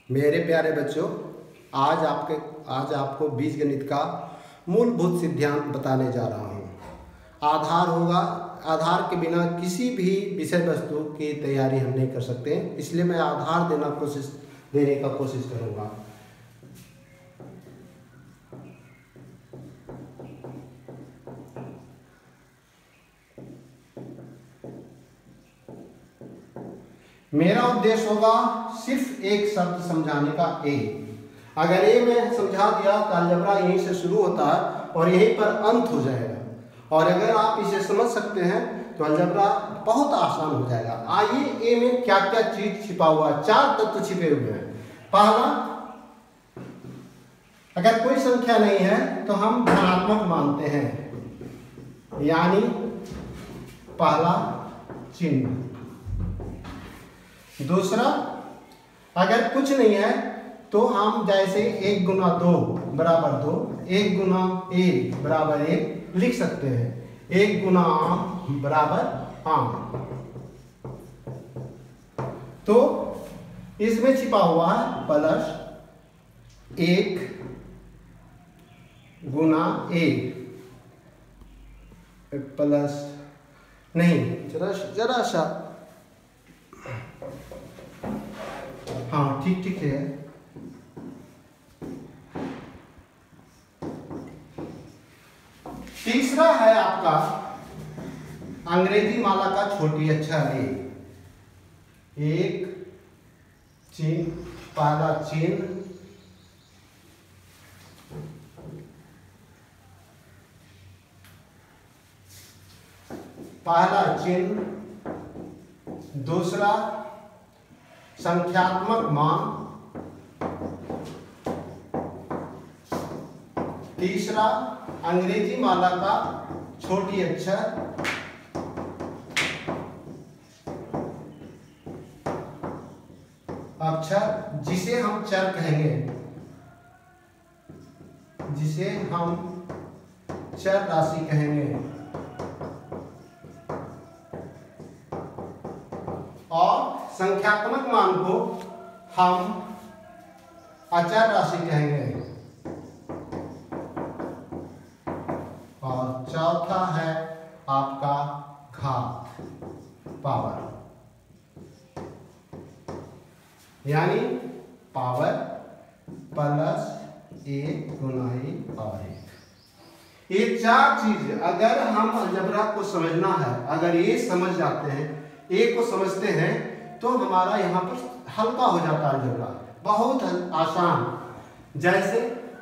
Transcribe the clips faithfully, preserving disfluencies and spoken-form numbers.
मेरे प्यारे बच्चों, आज आपके आज आपको बीजगणित का मूलभूत सिद्धांत बताने जा रहा हूँ। आधार होगा, आधार के बिना किसी भी विषय वस्तु की तैयारी हम नहीं कर सकते, इसलिए मैं आधार देना कोशिश देने का कोशिश करूँगा। मेरा उद्देश्य होगा सिर्फ एक शब्द समझाने का, ए। अगर ए में समझा दिया तो अलजेब्रा यहीं से शुरू होता है और यहीं पर अंत हो जाएगा। और अगर आप इसे समझ सकते हैं तो अलजेब्रा बहुत आसान हो जाएगा। आइए ए में क्या क्या चीज छिपा हुआ है। चार तत्व छिपे हुए हैं। पहला, अगर कोई संख्या नहीं है तो हम धनात्मक मानते हैं, यानी पहला चिन्ह। दूसरा, अगर कुछ नहीं है तो हम जैसे एक गुना दो बराबर दो, एक गुना एक बराबर एक लिख सकते हैं। एक गुना आम बराबर आम। तो इसमें छिपा हुआ है प्लस एक गुना एक प्लस नहीं जरा जरा सा हाँ ठीक ठीक है। तीसरा है आपका अंग्रेजी माला का छोटी अक्षर ए। एक चिन्ह, पहला चिन्ह, पहला चिन्ह। दूसरा, संख्यात्मक मान। तीसरा, अंग्रेजी माला का छोटी अक्षर। अक्षर जिसे हम चर कहेंगे, जिसे हम चर राशि कहेंगे। और संख्यात्मक मान को हम अचर राशि कहेंगे। और चौथा है आपका घात, पावर, यानी पावर प्लस एक गुना एक और एक। ये चार चीज अगर हम अलजेब्रा को समझना है, अगर ये समझ जाते हैं, एक को समझते हैं, तो हमारा यहाँ पर हल्का हो जाता है अलजेब्रा, बहुत आसान। जैसे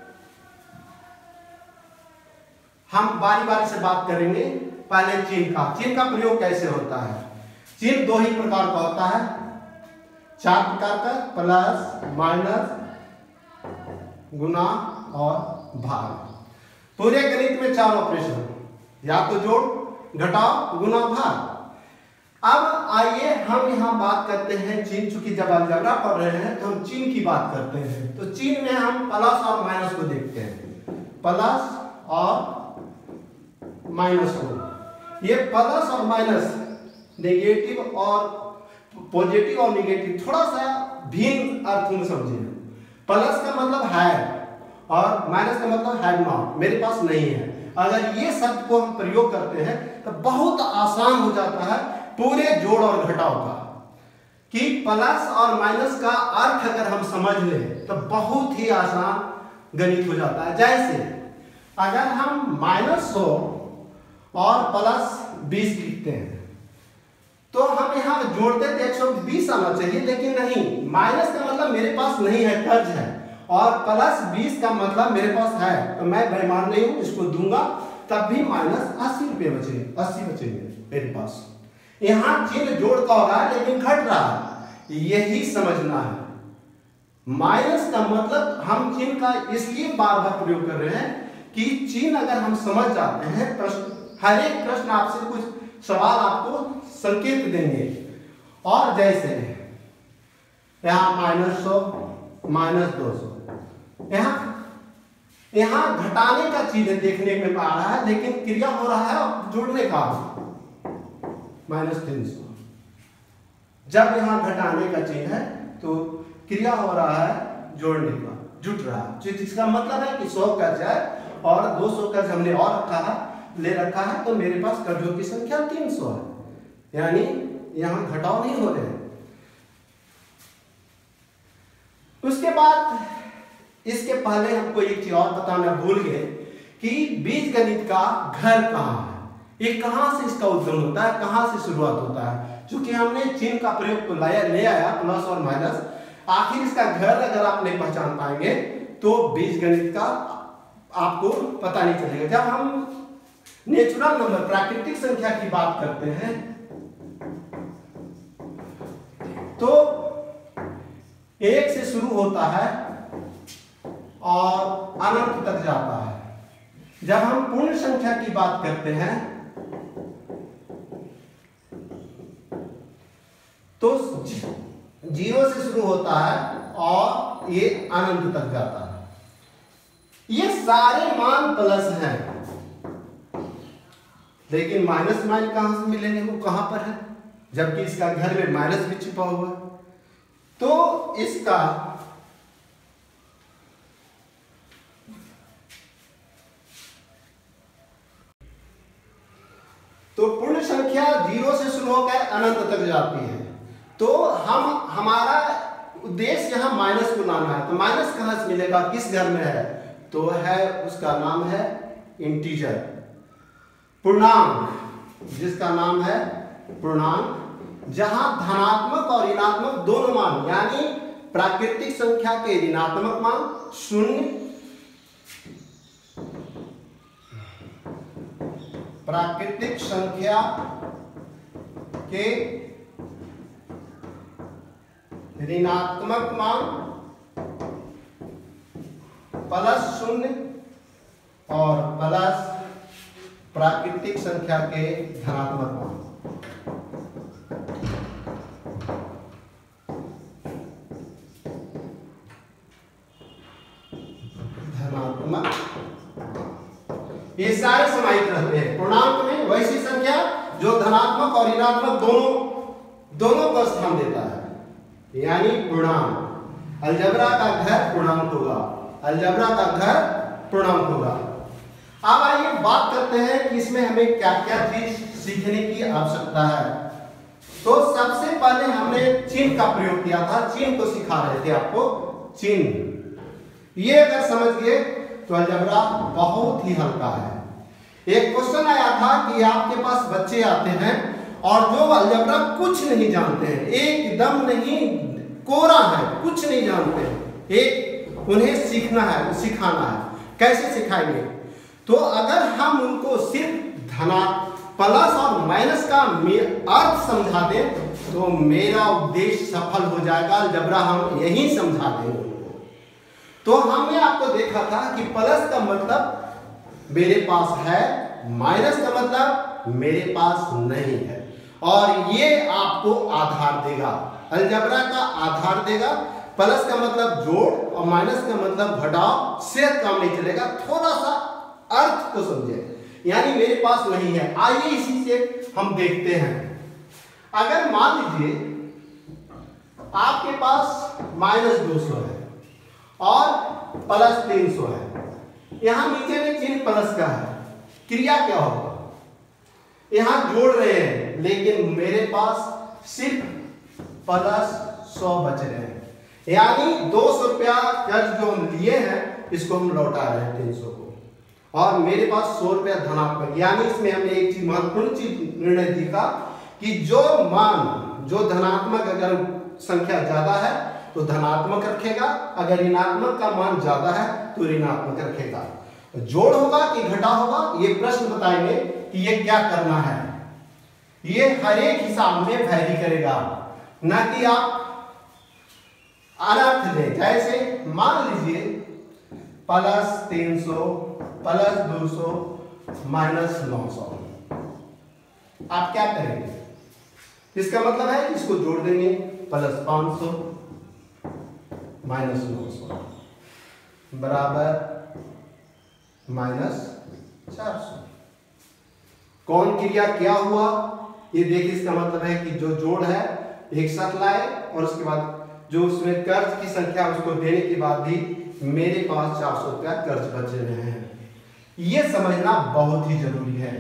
हम बारी बारी से बात करेंगे। पहले चिन्ह का चिन्ह का प्रयोग कैसे होता है। चिन्ह दो ही प्रकार का होता है, चार प्रकार का, प्लस, माइनस, गुना और भाग। पूरे गणित में चार ऑपरेशन, या तो जोड़, घटाओ, गुना, भाग। अब आइए हम यहाँ बात करते हैं चिन्ह। चूंकि जब अलजेब्रा पढ़ रहे हैं तो हम चिन्ह की बात करते हैं, तो चिन्ह में हम प्लस और माइनस को देखते हैं। प्लस और माइनस को, ये प्लस और माइनस नेगेटिव और पॉजिटिव और नेगेटिव थोड़ा सा भिन्न अर्थ में समझिए। प्लस का मतलब है और माइनस का मतलब है नॉट, मेरे पास नहीं है। अगर ये शब्द को हम प्रयोग करते हैं तो बहुत आसान हो जाता है पूरे जोड़ और घटाव का, कि प्लस और माइनस का अर्थ अगर हम समझ लें तो बहुत ही आसान गणित हो जाता है। जैसे अगर हम माइनस सौ और प्लस बीस लिखते हैं तो हम यहाँ जोड़ते थे एक सौ बीस आना चाहिए, लेकिन नहीं, माइनस का मतलब मेरे पास नहीं है, कर्ज है, और प्लस बीस का मतलब मेरे पास है, तो मैं बेईमान नहीं हूं, इसको दूंगा तब भी माइनस अस्सी रुपये बचेंगे, अस्सी बचेंगे मेरे पास। यहाँ चिन्ह जोड़ का हो रहा है लेकिन घट रहा है, यही समझना है। माइनस का मतलब हम चिन्ह का इसलिए बार बार प्रयोग कर रहे हैं कि चिन्ह अगर हम समझ जाते हैं, प्रश्न, हर एक प्रश्न आपसे कुछ सवाल आपको संकेत देंगे। और जैसे यहाँ माइनस सौ, माइनस दो सौ, यहाँ यहाँ घटाने का चीज देखने में आ रहा है, लेकिन क्रिया हो रहा है जोड़ने का, माइनस तीन सौ। जब यहाँ घटाने का चिन्ह है तो क्रिया हो रहा है जोड़ने का, जुट रहा है, जिसका मतलब है कि सौ कर्ज है और दो सौ कर्ज हमने और रखा है, ले रखा है, तो मेरे पास कर्जों की संख्या तीन सौ है, यानी यहाँ घटाव नहीं हो रहे हैं। उसके बाद इसके पहले हमको एक चीज और बताना भूल गए कि बीजगणित का घर कहाँ है, ये कहाँ से इसका उद्गम होता है, कहाँ से शुरुआत होता है। चूंकि हमने चिन्ह का प्रयोग को लाया ले आया प्लस और माइनस, आखिर इसका घर अगर आप नहीं पहचान पाएंगे तो बीजगणित का आपको पता नहीं चलेगा। जब हम नेचुरल नंबर प्राकृतिक संख्या की बात करते हैं तो एक से शुरू होता है और अनंत तक जाता है। जब हम पूर्ण संख्या की बात करते हैं तो जीरो से शुरू होता है और ये अनंत तक जाता है। ये सारे मान प्लस हैं, लेकिन माइनस मान कहां से मिलेंगे, वो कहां पर है, जबकि इसका घर में माइनस भी छिपा हुआ है। तो इसका तो पूर्ण संख्या जीरो से शुरू होकर अनंत तक जाती है। तो हम हमारा उद्देश्य यहाँ माइनस को लाना है, तो माइनस कहां से मिलेगा, किस घर में है, तो है उसका नाम है इंटीजर, पूर्णांक, जिसका नाम है पूर्णांक, जहां धनात्मक और ऋणात्मक दोनों मान, यानी प्राकृतिक संख्या के ऋणात्मक मान शून्य, प्राकृतिक संख्या के ऋणात्मक मान प्लस शून्य और प्लस प्राकृतिक संख्या के धनात्मक मान। धनात्मक ये सारे समाहित रहते हैं पूर्णांक में, वैसी संख्या जो धनात्मक और ऋणात्मक दोनों दोनों का स्थान देता है, यानी पूर्णांक। अलजेब्रा का घर पूर्णांक होगा, अलजेब्रा का घर पूर्णांक होगा। अब आइए बात करते हैं कि इसमें हमें क्या क्या चीज सीखने की आवश्यकता है। तो सबसे पहले हमने चिन्ह का प्रयोग किया था, चिन्ह को सिखा रहे थे आपको, चिन्ह ये अगर समझ गए तो अलजेब्रा बहुत ही हल्का है। एक क्वेश्चन आया था कि आपके पास बच्चे आते हैं और जो अलजेब्रा कुछ नहीं जानते हैं, एकदम नहीं, कोरा है, कुछ नहीं जानते हैं, एक उन्हें सीखना है, सिखाना है। कैसे सिखाएंगे, तो अगर हम उनको सिर्फ धना प्लस और माइनस का अर्थ समझा दें तो मेरा उद्देश्य सफल हो जाएगा, अलजेब्रा हम यही समझा देंगे उनको। तो हमने आपको देखा था कि प्लस का मतलब मेरे पास है, माइनस का मतलब मेरे पास नहीं है, और ये आपको आधार देगा, अलजेब्रा का आधार देगा। प्लस का मतलब जोड़ और माइनस का मतलब घटाव से काम नहीं चलेगा, थोड़ा सा अर्थ को समझे, यानी मेरे पास नहीं है। आइए इसी से हम देखते हैं। अगर मान लीजिए आपके पास माइनस दो सौ है और प्लस तीन सौ है, यहां नीचे में चिन्ह प्लस का है, क्रिया क्या होगा, यहां जोड़ रहे हैं, लेकिन मेरे पास सिर्फ प्लस सौ बच रहे हैं, यानी दो सौ रुपया कर्ज जो हम लिए हैं इसको हम लौटा रहे हैं तीन सौ को, और मेरे पास सौ रुपया धनात्मक, यानी इसमें हमने एक चीज महत्वपूर्ण चीज निर्णय दिया कि जो मान जो धनात्मक अगर संख्या ज्यादा है तो धनात्मक रखेगा, अगर ऋणात्मक का मान ज्यादा है तो ऋणात्मक रखेगा। जोड़ होगा कि घटा होगा, ये प्रश्न बताएंगे कि ये क्या करना है। ये हर एक हिसाब में वैरी करेगा, ना कि आप अनर्थ ले। जैसे मान लीजिए प्लस तीन सौ प्लस दो सौ माइनस नौ सौ, आप क्या करेंगे, इसका मतलब है कि इसको जोड़ देंगे, प्लस पांच सौ माइनस नौ सौ बराबर माइनस चार सौ। कौन क्रिया क्या हुआ ये देखिए, इसका मतलब है कि जो जोड़ है एक साथ लाए और उसके बाद जो उसमें कर्ज की संख्या उसको देने के बाद भी मेरे पास चार सौ रुपया कर्ज बचे रहे हैं। ये समझना बहुत ही जरूरी है।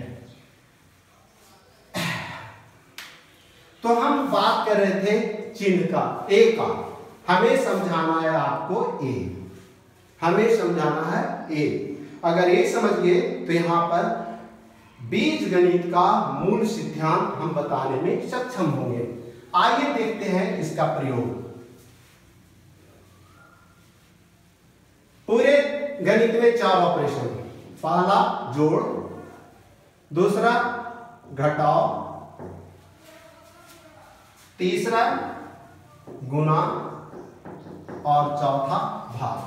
तो हम बात कर रहे थे चिन्ह का, ए का। हमें समझाना है आपको ए, हमें समझाना है ए। अगर ए समझ गए तो यहां पर बीज गणित का मूल सिद्धांत हम बताने में सक्षम होंगे। आइए देखते हैं इसका प्रयोग। पूरे गणित में चार ऑपरेशन, पहला जोड़, दूसरा घटाव, तीसरा गुणा और चौथा भाग।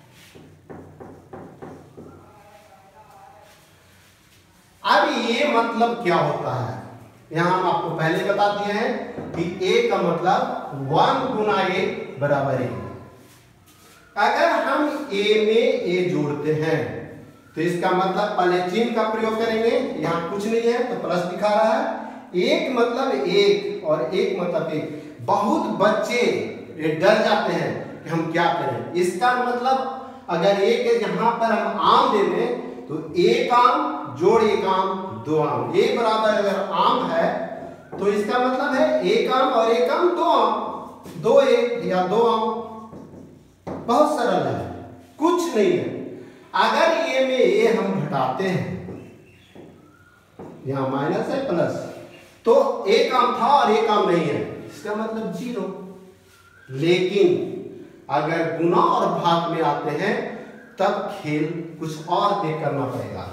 अब ये मतलब क्या होता है, यहां हम आपको पहले बता दिए हैं कि ए का मतलब वन गुना ए बराबर ए। अगर हम ए में ए जोड़ते हैं तो इसका मतलब पहले चिन्ह का प्रयोग करेंगे। यहां कुछ नहीं है तो प्लस दिखा रहा है। एक मतलब एक और एक मतलब एक। बहुत बच्चे डर जाते हैं कि हम क्या करें। इसका मतलब अगर एक यहां पर हम आम दे दें तो एक आम जोड़ एक आम दो आम, ए बराबर अगर आम है तो इसका मतलब है एक आम और एक आम दो आम, दो एक या दो आम। बहुत सरल है, कुछ नहीं है। अगर ए में ए हम घटाते हैं, यहां माइनस है प्लस, तो एक आम था और एक आम नहीं है, इसका मतलब जीरो। लेकिन अगर गुणा और भाग में आते हैं तब खेल कुछ और देख करना पड़ेगा।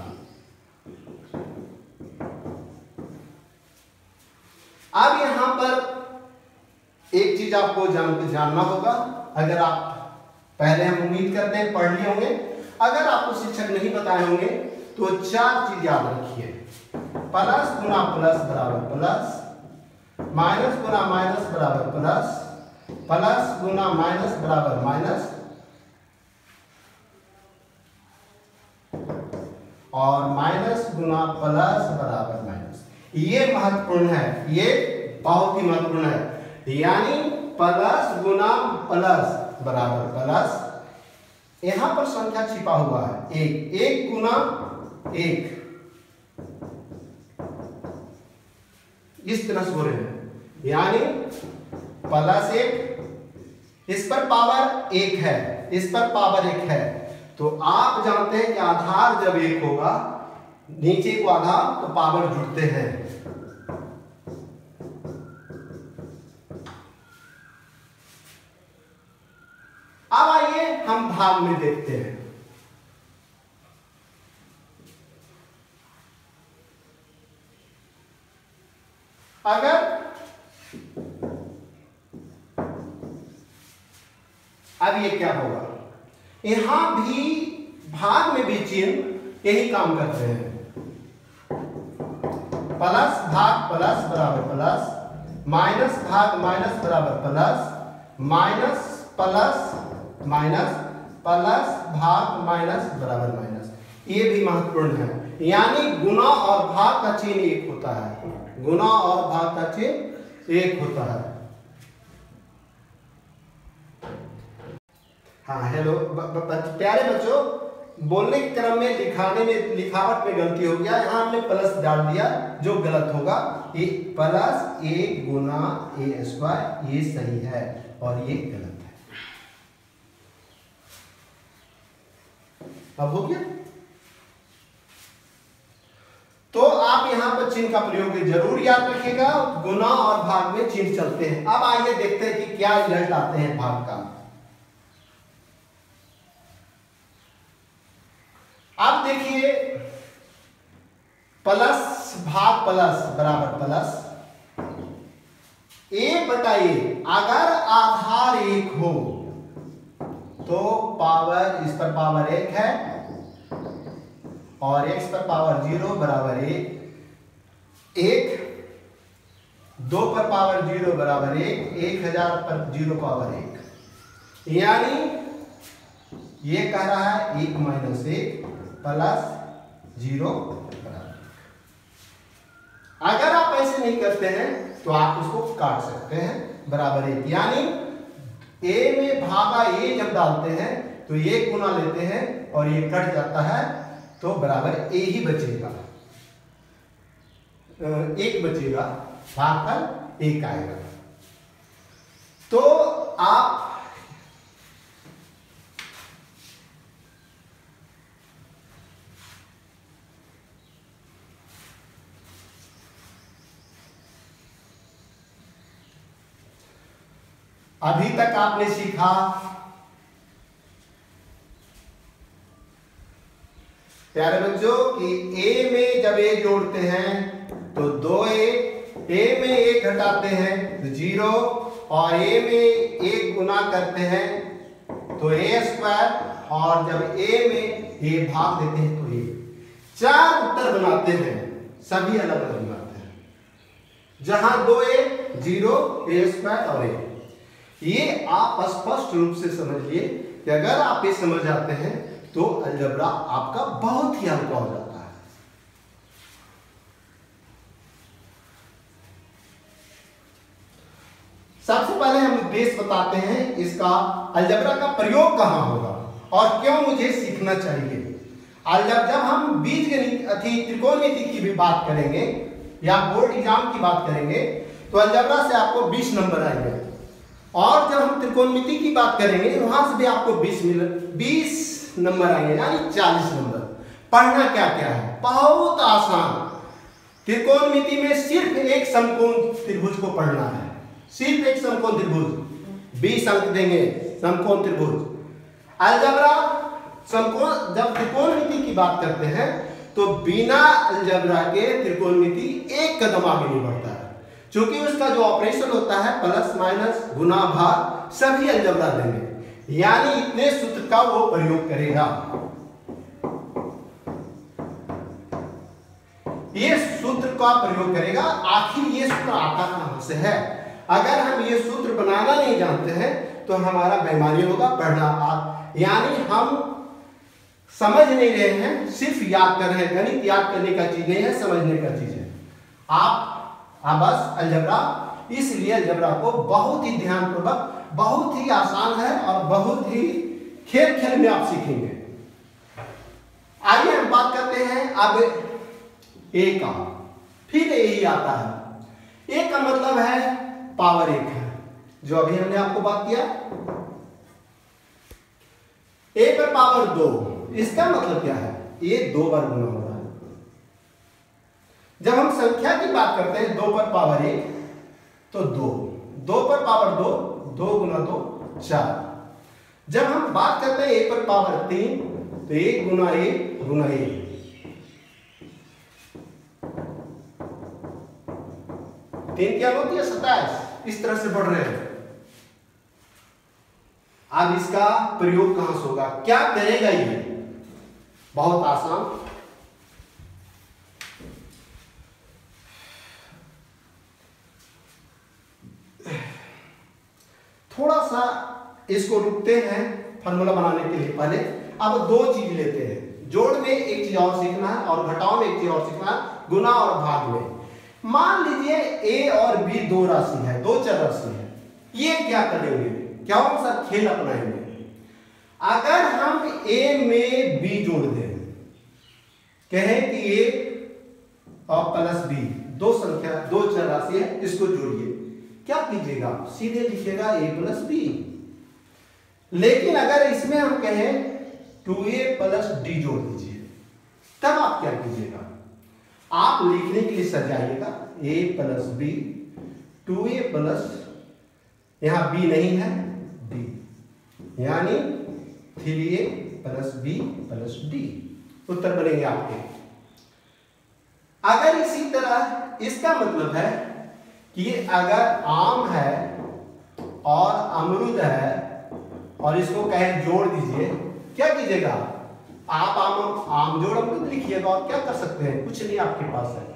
अब यहां पर एक चीज आपको जान जानना होगा। अगर आप पहले, हम उम्मीद करते हैं पढ़ लिए होंगे, अगर आपको शिक्षक नहीं बताए होंगे तो चार चीज याद रखिए। प्लस गुना प्लस बराबर प्लस, माइनस गुना माइनस बराबर प्लस, प्लस गुना माइनस बराबर माइनस, और माइनस गुना प्लस बराबर माइनस। ये महत्वपूर्ण है, ये बहुत ही महत्वपूर्ण है। यानी प्लस गुना प्लस बराबर प्लस, यहां पर संख्या छिपा हुआ है एक, एक गुना एक, इस तरह से हो रहे हैं। यानी प्लस एक, इस पर पावर एक है, इस पर पावर एक है। तो आप जानते हैं कि आधार जब एक होगा, नीचे को आधार तो पावर जुड़ते हैं। अब आइए हम भाग में देखते हैं। अगर अब ये क्या होगा, यहां भी भाग में भी चिन्ह यही काम करते हैं। प्लस भाग प्लस बराबर प्लस, माइनस भाग माइनस बराबर plus, minus plus minus, plus भाग माइनस बराबर माइनस। ये भी महत्वपूर्ण है। यानी गुणा और भाग का चिन्ह एक होता है, गुणा और भाग का चिन्ह एक होता है। हाँ हेलो ब, ब, ब, प्यारे बच्चों, बोलने के क्रम में लिखाने में लिखावट में गलती हो गया। यहां हमने प्लस डाल दिया जो गलत होगा। ये प्लस ए गुना ए स्क्वायर, ये सही है और ये गलत है। अब हो गया। तो आप यहां पर चिन्ह का प्रयोग जरूर याद रखिएगा। गुना और भाग में चिन्ह चलते हैं। अब आइए देखते हैं कि क्या रिजल्ट आते हैं भाग का। अब देखिए, प्लस भाग प्लस बराबर प्लस, ए बटा ए। अगर आधार एक हो तो पावर, इस पर पावर एक है और एक्स पर पावर जीरो बराबर एक, एक दो पर पावर जीरो बराबर एक, एक हजार पर जीरो पावर एक। यानी ये कह रहा है एक माइनस एक प्लस जीरो बराबर। अगर आप ऐसे नहीं करते हैं तो आप उसको काट सकते हैं, बराबर एक। यानी ए में भागा ए जब डालते हैं तो ये गुना लेते हैं और ये कट जाता है तो बराबर ए ही बचेगा, एक बचेगा, भागफल एक आएगा। तो आप अभी तक आपने सीखा प्यारे बच्चों कि ए में जब ए जोड़ते हैं तो दो ए, ए में एक घटाते हैं तो जीरो, और ए में एक गुना करते हैं तो ए स्क्वायर, और जब ए में ए भाग देते हैं तो ए। चार उत्तर बनाते हैं, सभी अलग अलग बनाते हैं, जहां दो ए, जीरो, ए स्क्वायर और ए। ये आप स्पष्ट रूप से समझिए कि अगर आप ये समझ जाते हैं तो अलजेब्रा आपका बहुत ही हल्का हो जाता है। सबसे पहले हम उद्देश्य बताते हैं इसका, अलजेब्रा का प्रयोग कहां होगा और क्यों मुझे सीखना चाहिए। अलजेब्रा जब हम बीजगणित अथी त्रिकोणमिति की भी बात करेंगे या बोर्ड एग्जाम की बात करेंगे तो अलजेब्रा से आपको बीस नंबर आएंगे, और जब हम त्रिकोणमिति की बात करेंगे वहां से भी आपको बीस मिल बीस नंबर आएंगे, यानी चालीस नंबर। पढ़ना क्या क्या है, बहुत आसान। त्रिकोणमिति में सिर्फ एक समकोण त्रिभुज को पढ़ना है, सिर्फ एक समकोण त्रिभुज, बीस अंक देंगे समकोण त्रिभुज। अलजेब्रा समकोण, जब त्रिकोणमिति की बात करते हैं तो बिना अलजेब्रा के त्रिकोणमिति एक कदम आगे नहीं बढ़ता है, क्योंकि उसका जो ऑपरेशन होता है प्लस माइनस गुना भाग सभी अलजेब्रा देंगे, यानी इतने सूत्र का वो प्रयोग करेगा। ये सूत्र का प्रयोग करेगा। आखिर ये सूत्र आता कहां से है? अगर हम ये सूत्र बनाना नहीं जानते हैं तो हमारा बेईमानी होगा, पढ़ना, यानी हम समझ नहीं रहे हैं, सिर्फ याद कर रहे हैं। गणित याद करने का चीज नहीं है, समझने का चीज है। आप आप बस अलजेब्रा, इसलिए अलजेब्रा को बहुत ही ध्यानपूर्वक, बहुत ही आसान है और बहुत ही खेल खेल में आप सीखेंगे। आइए हम बात करते हैं अब ए का। फिर ए ही आता है। ए का मतलब है पावर एक है, जो अभी हमने आपको बात किया। ए पर पावर दो, इसका मतलब क्या है? ये दो बार गुना हो रहा है। जब हम संख्या की बात करते हैं दो पर पावर एक तो दो, दो पर पावर दो, दो गुना दो चार। जब हम बात करते हैं ए पर पावर तीन तो एक गुना एक गुना एक, तीन क्या होती है सत्ताईस, इस तरह से बढ़ रहे हैं। अब इसका प्रयोग कहां से होगा, क्या करेगा ये? बहुत आसान। थोड़ा सा इसको रुकते हैं फॉर्मूला बनाने के लिए। पहले अब दो चीज लेते हैं, जोड़ में एक चीज और सीखना है और घटाव में एक चीज और सीखना है, गुना और भाग में। मान लीजिए ए और बी दो राशि है, दो चर राशि है, ये क्या करेंगे, क्या सा खेल अपनाएंगे? अगर हम ए में बी जोड़ दें, कहें कि ए और प्लस बी, दो संख्या, दो चर राशि है, इसको जोड़िए, क्या कीजिएगा? सीधे लिखिएगा ए प्लस बी। लेकिन अगर इसमें हम कहें टू ए प्लस डी जोड़ दीजिए, तब आप क्या कीजिएगा? आप लिखने के लिए सजाइएगा A plus B, two A plus, यहां बी नहीं है, डी, यानी three A plus B plus D, उत्तर बनेंगे आपके। अगर इसी तरह इसका मतलब है कि अगर आम है और अमरूद है और इसको कहें जोड़ दीजिए, क्या कीजिएगा? आप आम आम जोड़ अमरूद लिखिएगा और क्या कर सकते हैं? कुछ नहीं आपके पास है।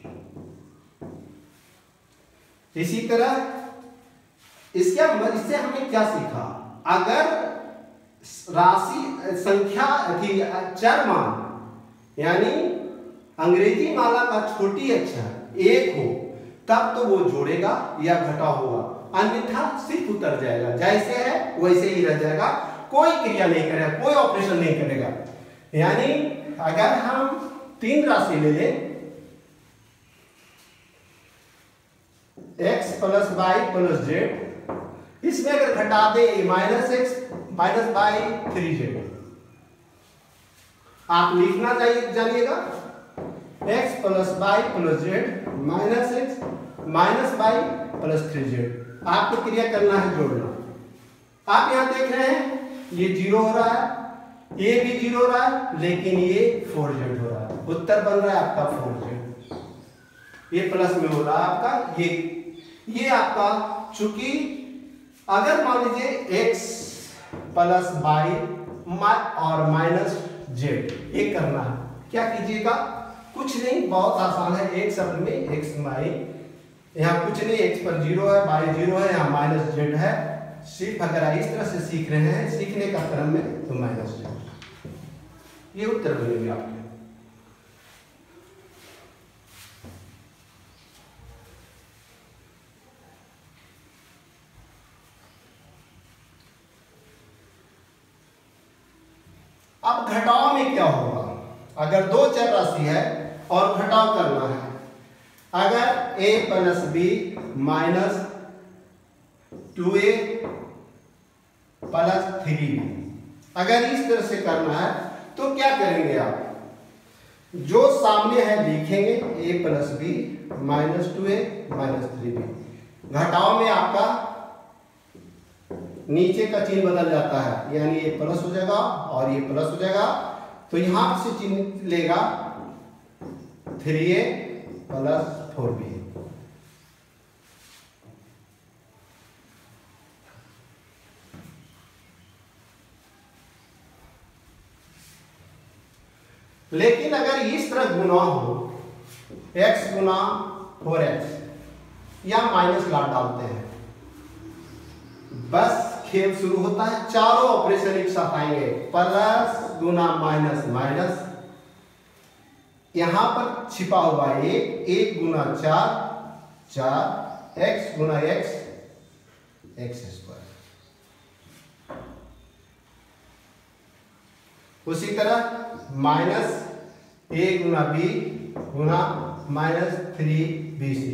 इसी तरह इसके इससे हमने क्या सीखा? अगर राशि संख्या थी चर मान, यानी अंग्रेजी माला का छोटी अक्षर एक हो, तब तो वो जोड़ेगा या घटा होगा। अन्यथा सिर्फ उतर जाएगा, जैसे है वैसे ही रह जाएगा, कोई क्रिया नहीं करेगा, कोई ऑपरेशन नहीं करेगा। यानी अगर हम तीन राशि ले लें, x plus Y plus Z, इसमें अगर घटा दें minus X minus Y three Z, आप लिखना चाहिए जानिएगा x plus Y plus Z minus X minus Y plus three Z. आपको क्रिया करना है जोड़ना। आप यहां देख रहे हैं ये जीरो हो रहा है, ये भी जीरो हो रहा है, लेकिन ये फोर जेड हो रहा है। उत्तर बन रहा है आपका फोर जेड। ये प्लस में हो रहा है आपका, ये ये आपका, चूंकि अगर मान लीजिए x प्लस बाई और माइनस जेड, ये करना है, क्या कीजिएगा, कुछ नहीं, बहुत आसान है। एक शब्द में x माई, यहाँ कुछ नहीं, x पर जीरो है, बाई जीरो है, यहाँ माइनस जेड है। सिर्फ अगर इस तरह से सीख रहे हैं, सीखने का क्रम में, तो माइनस जेड, ये उत्तर बनेंगे आपके। अब घटाव में क्या होगा, अगर दो चर राशि है और घटाव करना है, अगर a plus B minus two A plus three B, अगर इस तरह से करना है तो क्या करेंगे आप, जो सामने है लिखेंगे a plus B minus two A minus three B. घटाव में आपका नीचे का चिन्ह बदल जाता है, यानी ये प्लस हो जाएगा और ये प्लस हो जाएगा, तो यहां से चिन्ह लेगा three A plus four B. लेकिन अगर इस तरह गुना हो, x गुना फोर एक्स, या माइनस ला डालते हैं, बस खेल शुरू होता है। चारों ऑपरेशन एक साथ आएंगे, प्लस गुना माइनस माइनस, यहां पर छिपा हुआ एक, एक गुना चार चार, एक्स गुना एक्स एक्स स्क्वायर। उसी तरह माइनस ए गुना बी गुना माइनस थ्री बी सी।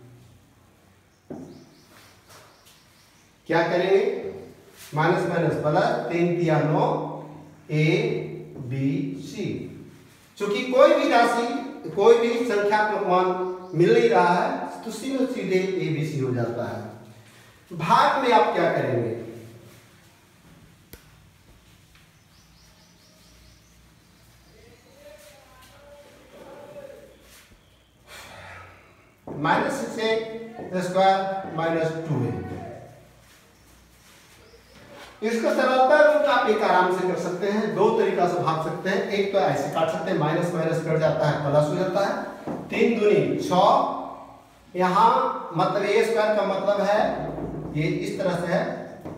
क्या करेंगे, माइनस माइनस प्लस, तीन दिया नौ, ए बी सी। चूंकि कोई भी राशि, कोई भी संख्यात्मक मान मिल नहीं रहा है, तो सीधे सीधे ए बी सी हो जाता है। भाग में आप क्या करेंगे, minus six square minus two है। इसको सरलता रूप आप एक आराम से कर सकते हैं, दो तरीका से भाग सकते हैं। एक तो ऐसे काट सकते हैं, माइनस माइनस कट जाता है, प्लस हो जाता है, तीन दूनी छह। यहां मतलब ए स्क्वायर का मतलब है ये इस तरह से है,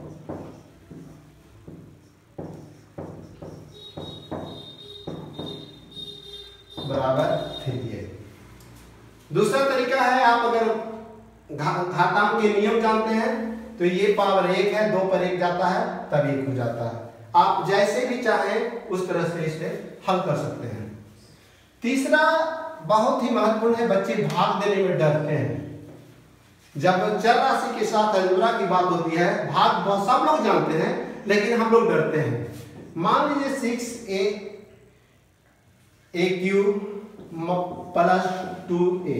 बराबर थ्री है। दूसरा तरीका है, आप अगर घातांक के नियम जानते हैं तो ये पावर एक है, दो पर एक जाता है तब एक हो जाता है। आप जैसे भी चाहें उस तरह से इसे हल कर सकते हैं। तीसरा बहुत ही महत्वपूर्ण है, बच्चे भाग देने में डरते हैं। जब चर राशि के साथ अलजेब्रा की बात होती है, भाग बहुत सब लोग जानते हैं, लेकिन हम लोग डरते हैं। मान लीजिए six A A Q plus two A,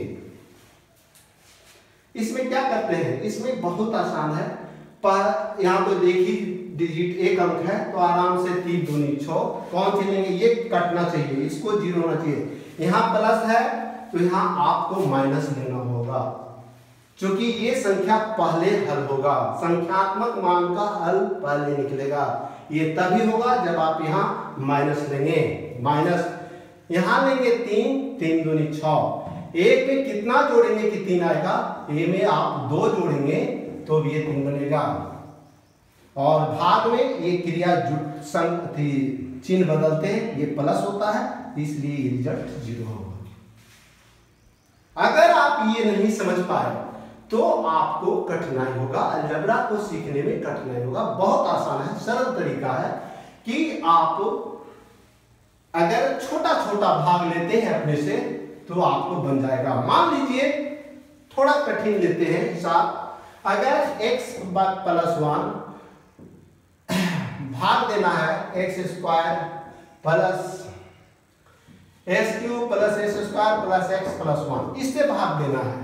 इसमें क्या करते हैं, इसमें बहुत आसान है। पर यहाँ तो देखिए डिजिट एक अंक है, तो आराम से तीन दूनी छह, कौन सी लेंगे, ये कटना चाहिए, इसको जीरो होना चाहिए। यहाँ प्लस है तो यहाँ आपको माइनस लेना होगा, क्योंकि ये संख्या पहले हल होगा, संख्यात्मक मान का हल पहले निकलेगा। ये तभी होगा जब आप यहाँ माइनस लेंगे। माइनस यहाँ लेंगे तीन, तीन दूनी छह। एक में कितना जोड़ेंगे कि तीन आएगा, ए में आप दो जोड़ेंगे तो ये तीन बनेगा। और भाग में ये क्रिया जुट संग चिन्ह बदलते हैं, ये प्लस होता है, इसलिए रिजल्ट जीरो होगा। अगर आप ये नहीं समझ पाए तो आपको कठिनाई होगा, अलजेब्रा को सीखने में कठिनाई होगा। बहुत आसान है, सरल तरीका है कि आप अगर छोटा छोटा भाग लेते हैं अपने से तो आपको बन जाएगा। मान लीजिए थोड़ा कठिन लेते हैं हिसाब, अगर x प्लस वन भाग देना है X square plus S cube plus S square plus X plus one, इससे भाग देना है।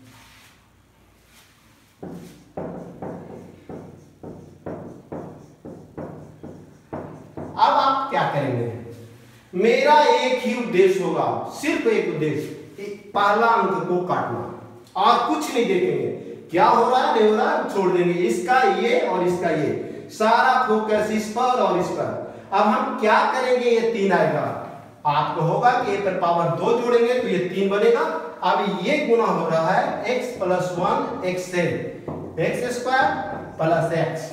अब आप क्या करेंगे, मेरा एक ही उद्देश्य होगा, सिर्फ एक उद्देश्य, पहला अंक को काटना और कुछ नहीं देखेंगे क्या हो रहा है नहीं हो रहा है, छोड़ देंगे। इसका ये और इसका ये, सारा फोकस इस पर और इस पर। अब हम क्या करेंगे, ये तीन आएगा, आपको होगा कि ए पर पावर दो जोड़ेंगे तो ये तीन बनेगा। अब ये गुना हो रहा है एक्स प्लस वन एक्स से, एक्स स्क्वायर प्लस एक्स,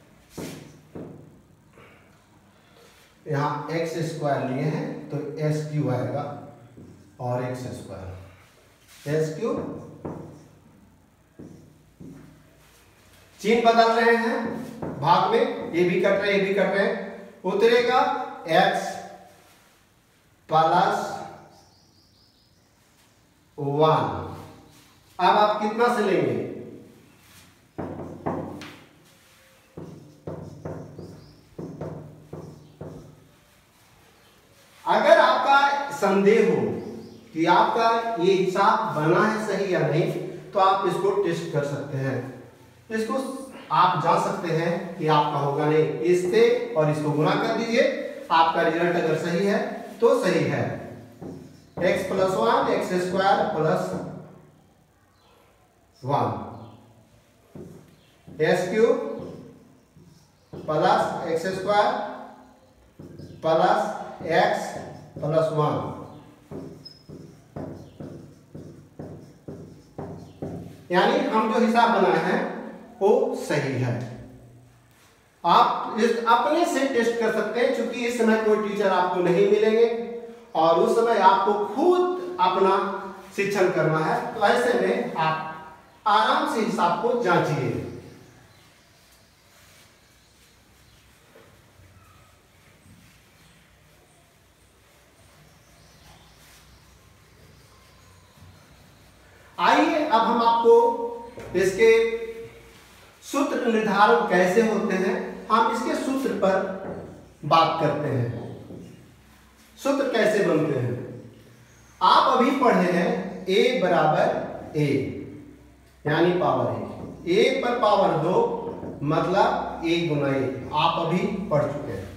यहां एक्स स्क्वायर लिए हैं तो एस क्यू आएगा और एक्स स्क्वायर एस क्यू, चिन्ह बदल रहे हैं भाग में, ये भी कट रहे ये भी कट रहे, उतरेगा एक्स प्लस वन। अब आप कितना से लेंगे, अगर आपका संदेह हो कि आपका ये हिसाब बना है सही या नहीं तो आप इसको टेस्ट कर सकते हैं। इसको आप जान सकते हैं कि आपका होगा नहीं, इससे और इसको गुना कर दीजिए, आपका रिजल्ट अगर सही है तो सही है। X plus one X square plus one, S cube plus X square plus X plus one, यानी हम जो हिसाब बनाए हैं वो सही है। आप इस अपने से टेस्ट कर सकते हैं, क्योंकि इस समय कोई टीचर आपको नहीं मिलेंगे और उस समय आपको खुद अपना शिक्षण करना है, तो ऐसे में आप आराम से हिसाब को जांचिए। आइए अब हम आपको इसके सूत्र निर्धारण कैसे होते हैं, हम इसके सूत्र पर बात करते हैं। सूत्र कैसे बनते हैं, आप अभी पढ़े हैं a बराबर a यानी पावर एक, एक पर पावर दो मतलब एक गुना एक, आप अभी पढ़ चुके हैं।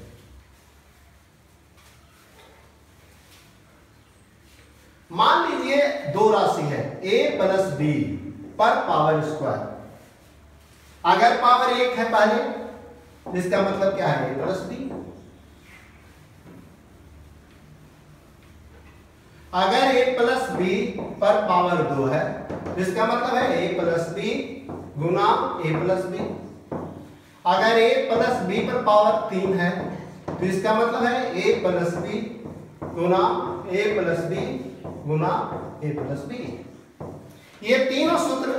मान लीजिए दो राशि है a प्लस बी पर पावर स्क्वायर, अगर पावर एक है पहले, इसका मतलब क्या है a प्लस बी, अगर a प्लस बी पर पावर दो है इसका मतलब है a प्लस बी गुना a प्लस बी, अगर a प्लस बी पर पावर तीन है तो इसका मतलब है a प्लस बी गुना a प्लस बी गुना a प्लस बी। ये तीनों सूत्र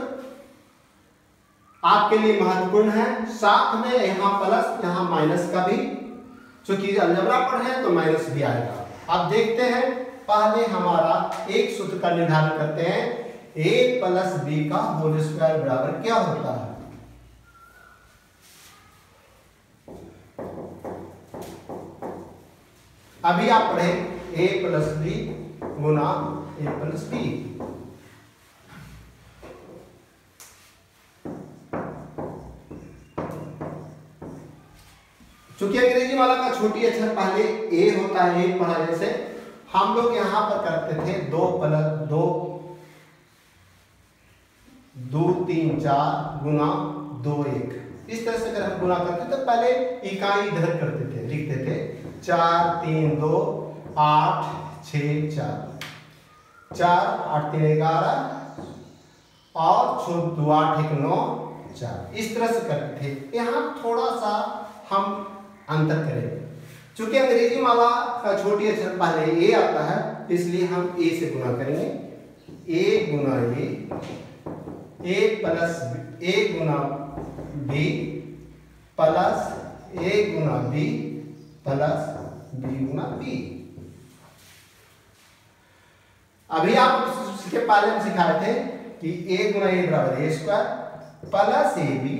आपके लिए महत्वपूर्ण है, साथ में यहां प्लस यहां माइनस का भी, क्योंकि अलजेब्रा पढ़े हैं तो माइनस भी आएगा। अब देखते हैं, पहले हमारा एक सूत्र का निर्धारण करते हैं, a प्लस बी का होल स्क्वायर बराबर क्या होता है। अभी आप पढ़े a प्लस बी गुना a प्लस बी, चूंकि अंग्रेजी वाला का छोटी अक्षर पहले a होता है, एक पढ़ा, जैसे हम लोग यहां पर करते थे दो प्लस दो दो तीन चार गुना दो एक, इस तरह से अगर हम गुना करते तो पहले इकाई इधर करते थे, लिखते थे चार तीन दो आठ छ चार, चार आठ तीन ग्यारह और छो दो आठ एक नौ चार, इस तरह से करते थे। यहाँ थोड़ा सा हम अंतर करेंगे, चूंकि अंग्रेजी माला का छोटी अक्षर पहले ए आता है इसलिए हम ए से गुना करेंगे, ए गुना ए ए प्लस ए गुना बी प्लस ए गुना बी प्लस बी गुना बी। अभी आप इसके पहले हम सिखाए थे कि ए गुना ए बराबर A square plus A B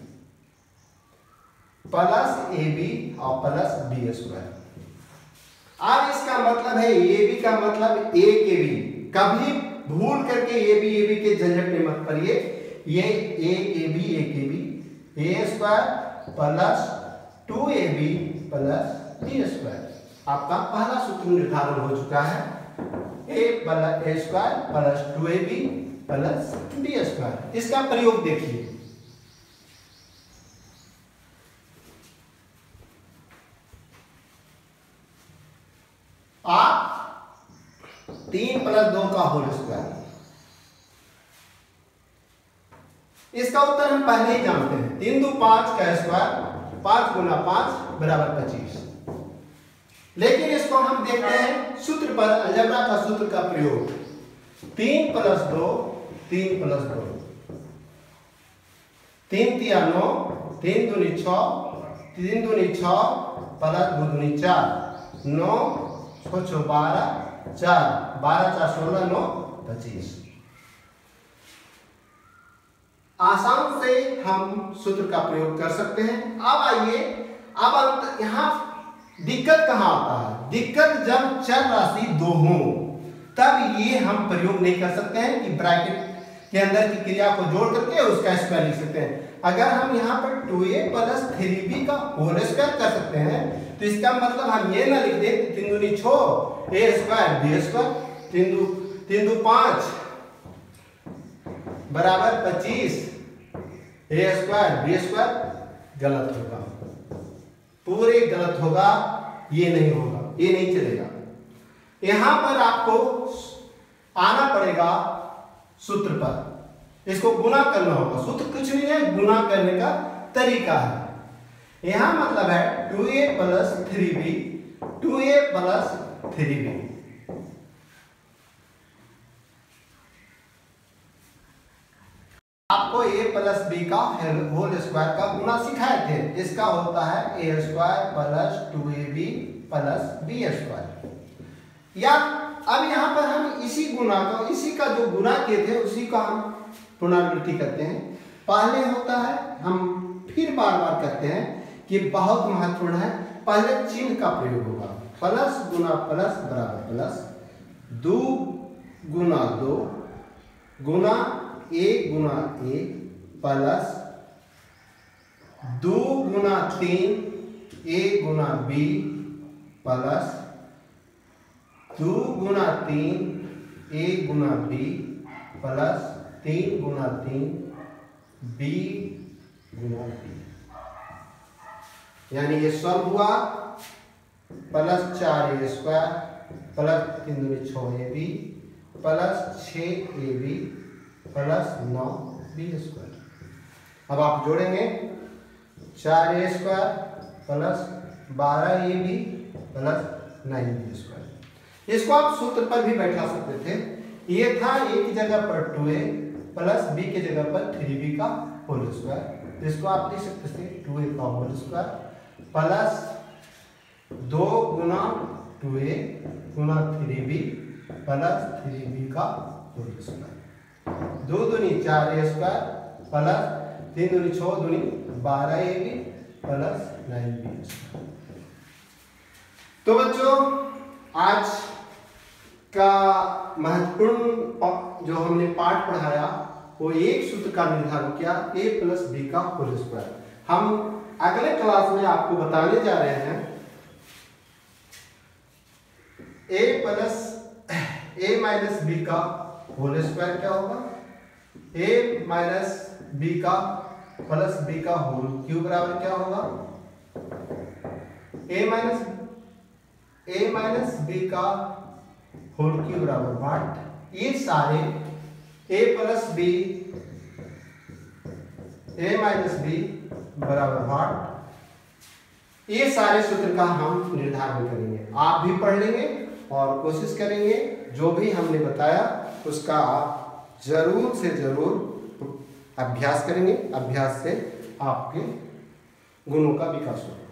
plus A B और प्लस बी स्क्वायर। अब इसका मतलब है ए बी का मतलब ए के बी। कभी भूल करके ए बी ए बी के झंझट में मत पड़िए। ये ए ए बी ए के B A square plus two A B plus B square. आपका पहला सूत्र निर्धारण हो चुका है। A plus A square plus two A B plus B square. इसका प्रयोग देखिए। आप तीन प्लस दो का होल स्क्वायर, इसका उत्तर हम पहले ही जानते हैं। तीन दो पांच का स्क्वायर, पांच गुना पांच बराबर पच्चीस। लेकिन इसको हम देखते हैं सूत्र पर, अलजेब्रा का सूत्र का प्रयोग। तीन प्लस दो, तीन प्लस दो, तीन तिया नौ, तीन दूनी छः, तीन दूनी छः प्लस दो दूनी चार, नौ छो बारह, चार बारह चार सोलह, नौ पच्चीस। आसान से हम सूत्र का प्रयोग कर सकते हैं। अब आइए, अब यहां दिक्कत कहां आता है? दिक्कत जब चर राशि दो हो तब ये हम प्रयोग नहीं कर सकते हैं कि ब्रैकेट के अंदर की क्रिया को जोड़ करके उसका स्क्वायर लिख सकते हैं। अगर हम यहाँ पर two A plus three B का होल स्क्वायर कर सकते हैं तो इसका मतलब हम ये ना लिख दें तीन दूनी छः ए स्क्वायर बी स्क्वायर, तीन दो तीन दो पाँच बराबर पच्चीस ए स्क्वायर बी स्क्वायर। गलत होगा, पूरे गलत होगा, ये नहीं होगा, ये नहीं चलेगा। यहां पर आपको आना पड़ेगा सूत्र पर, इसको गुना करना होगा। सूत्र कुछ नहीं है, गुना करने का तरीका है। यहां मतलब है two A plus three B, two A plus three B. आपको a प्लस बी का होल स्क्वायर का गुना सिखाए थे। इसका होता है A square plus two A B plus B square. या अब यहाँ पर हम इसी गुना का, इसी का जो गुना किए थे उसी का हम पुनरावृत्ति करते हैं। पहले होता है, हम फिर बार बार करते हैं कि बहुत महत्वपूर्ण है। पहले चिन्ह का प्रयोग होगा। प्लस गुना प्लस बराबर प्लस, दो गुना दो गुना एक गुना एक प्लस दो गुना तीन ए गुना बी प्लस दो गुना तीन ए गुना बी प्लस तीन गुना तीन बी गुना बी। यानी ये सब हुआ प्लस चार ए स्क्वायर प्लस तीन दूनी छः ए बी प्लस छः ए बी प्लस नौ बी स्क्वायर। अब आप जोड़ेंगे चार ए स्क्वायर प्लस बारह A B plus nine B square. इसको आप सूत्र पर भी बैठा सकते थे। ये था ए की जगह पर टू ए प्लस बी की जगह पर थ्री बी का होल स्क्वायर। इसको आप लिख सकते थे टू ए का होल स्क्वायर प्लस दो गुना टू ए गुना three B plus three B का होल स्क्वायर। दो दूनी चार ए स्क्वायर प्लस तीन दूनी छः दूनी बारह A B plus nine B square. तो बच्चों, आज का महत्वपूर्ण जो हमने पाठ पढ़ाया वो एक सूत्र का निर्धारण किया, ए प्लस बी का होल स्क्वायर। हम अगले क्लास में आपको बताने जा रहे हैं A plus A minus B का होल स्क्वायर क्या होगा, ए माइनस बी का प्लस बी का होल क्यूब बराबर क्या होगा, A minus A minus B का होल क्यूब बराबर वाट। ये सारे A plus B A minus B बराबर वाट, ये सारे सूत्र का हम निर्धारण करेंगे। आप भी पढ़ लेंगे और कोशिश करेंगे जो भी हमने बताया उसका आप जरूर से जरूर अभ्यास करेंगे, अभ्यास से आपके गुणों का विकास होगा।